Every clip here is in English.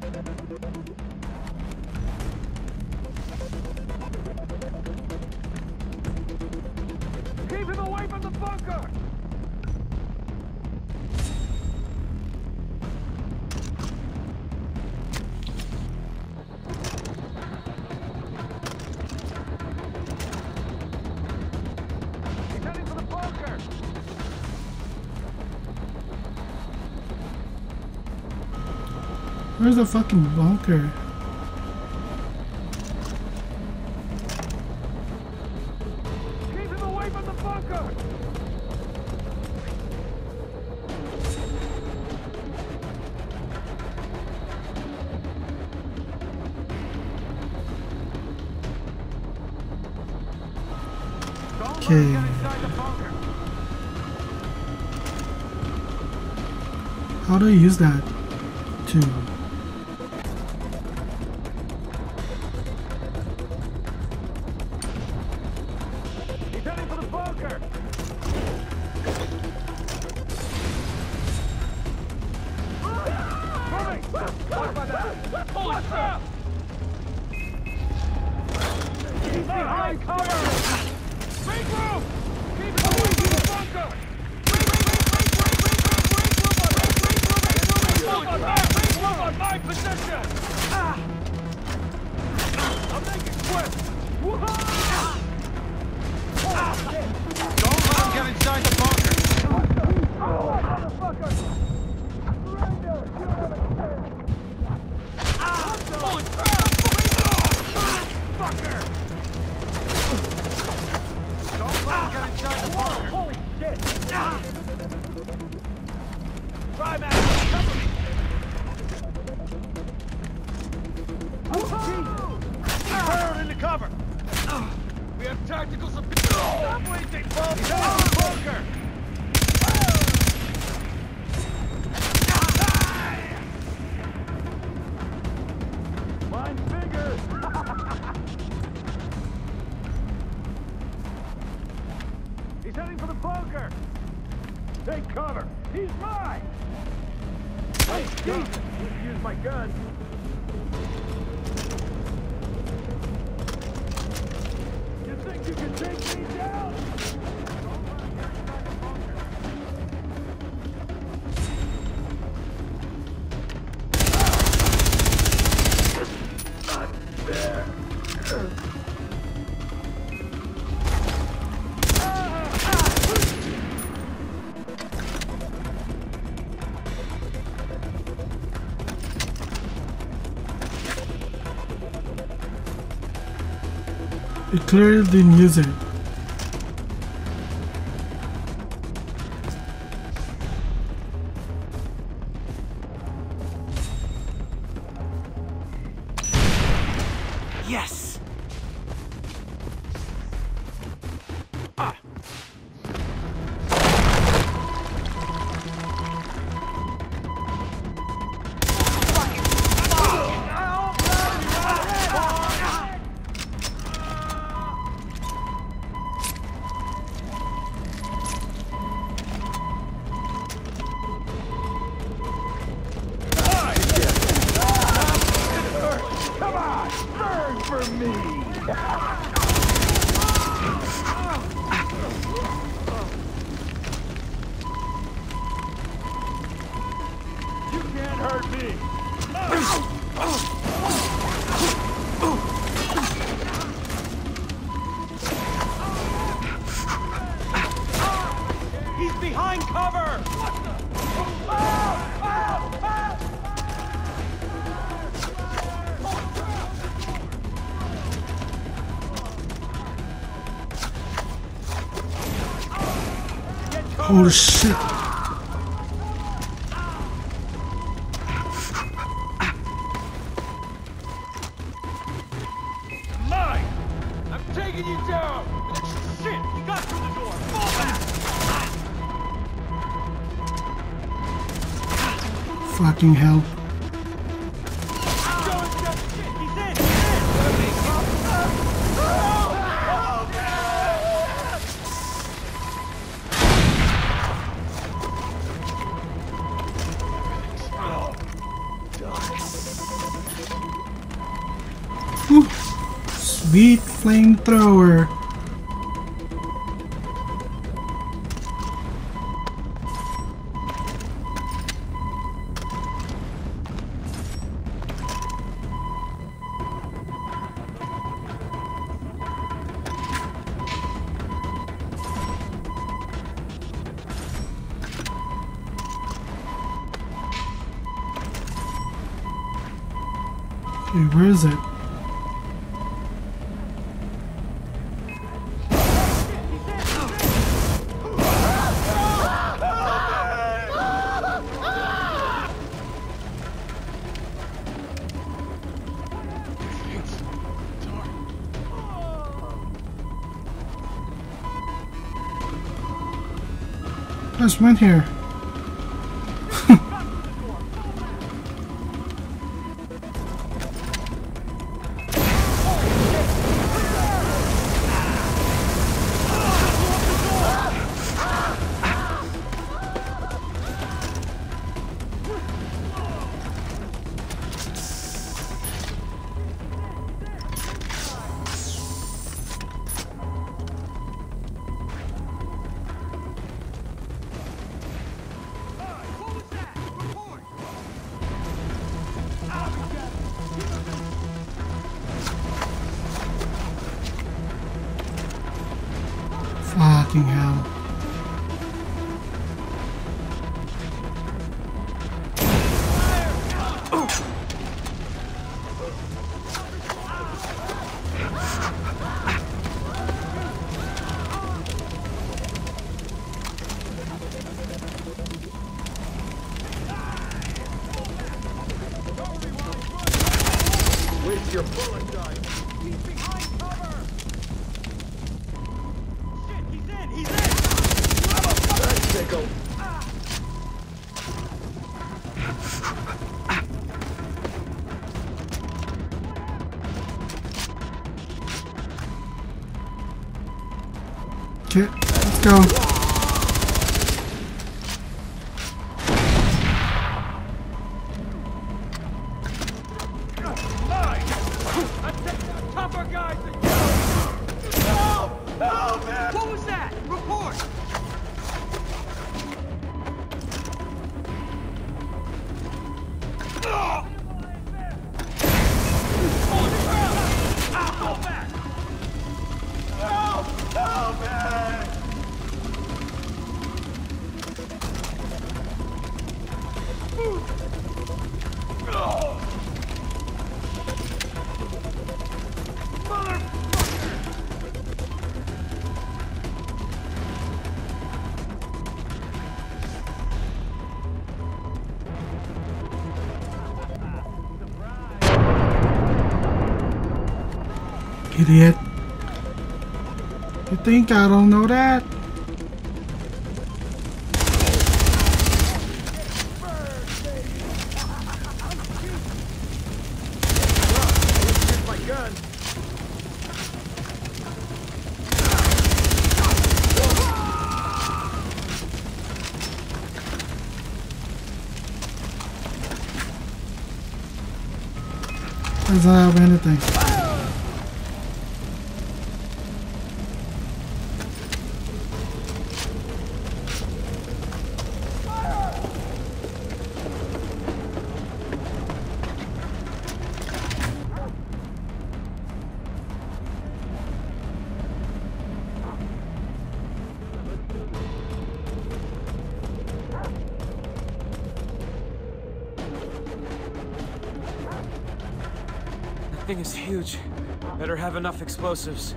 Keep him away from the bunker! He's heading for the bunker! Where's the fucking bunker? Keep him away from the bunker! Don't let him get inside the bunker! How do I use that? To He's heading for the bunker! Moving! Watch by that! Holy crap! He's behind cover! Regroup! Keep him away from the bunker! Regroup on my position! I'm making quick! Don't let him get inside the bunker! Oh, motherfucker! Surrender! You don't have a chance! Holy crap! Fucker! Don't let him get inside the bunker! Holy shit! Try, man! Cover me! Turn into cover! We have tactical support! Stop wasting bullets! He's out of the bunker! Blind fingers! He's heading for the bunker! Take cover! He's mine! Hey, Jesus! Let's use my gun! You think you can take me down? it clearly didn't use it. Yes! Come on! Burn for me! You can't hurt me! He's behind cover! Holy shit. Mine! I'm taking you down! Shit! He got through the door! Fall back! Fucking hell. Shit! He's in! He's in! Whew. Sweet flamethrower. Okay, where is it? I just went here. Fucking hell. Waste your bullet time. He's behind cover. Shit, he's in. He's in. Let's take him. Okay, let's go. What was that? Report! Idiot. You think I don't know that? My gun. Does that have anything? That thing is huge. Better have enough explosives.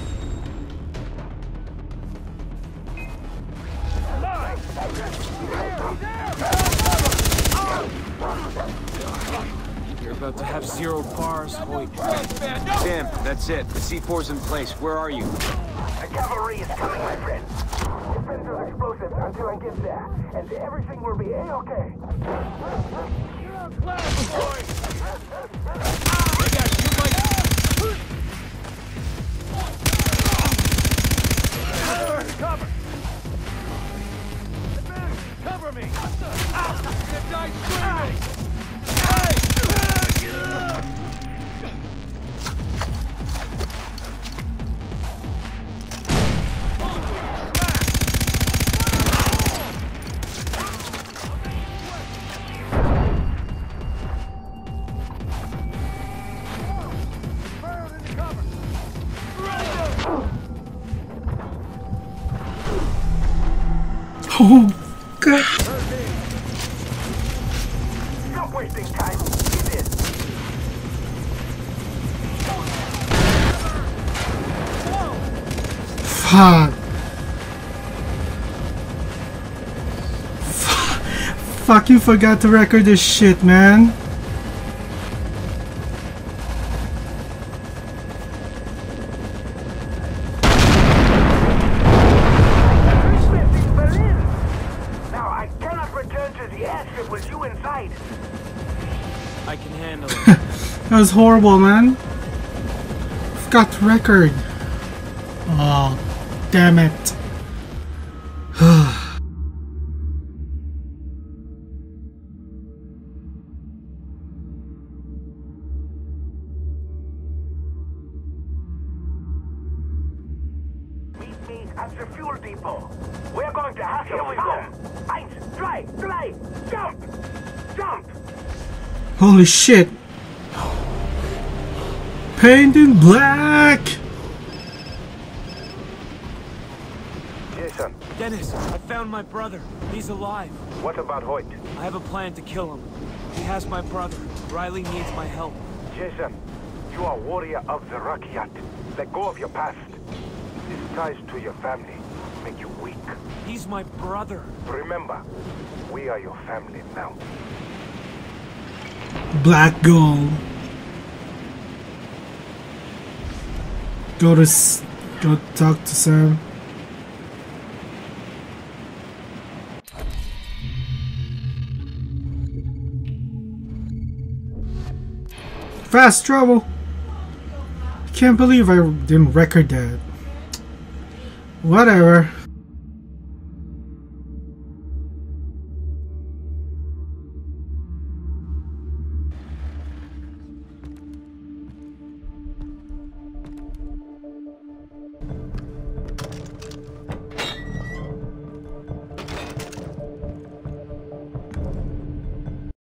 You're about to have 0 bars, Hoyt. Sam, that's it. The C4's in place. Where are you? The cavalry is coming, my friend. Defend those explosives until I get there, and everything will be A-okay. Cover! Cover me! That guy's screaming! Hey! Oh god. Stop wasting time. Get in. Fuck. Fuck, you forgot to record this shit, man. Now I cannot return to the airship with you inside. I can handle it. That was horrible, man. Forgot to record. Oh, damn it. Meet me at the fuel depot. We're going to have some fun. Eins, drei, drei, jump! Jump! Holy shit. Paint in black. Jason, Dennis, I found my brother. He's alive. what about Hoyt? I have a plan to kill him. He has my brother. Riley needs my help. Jason, you are warrior of the Rakyat. Let go of your past. These ties to your family make you weak. He's my brother. Remember, we are your family now. Black gold. Go talk to Sam. Fast travel. I can't believe I didn't record that. Whatever.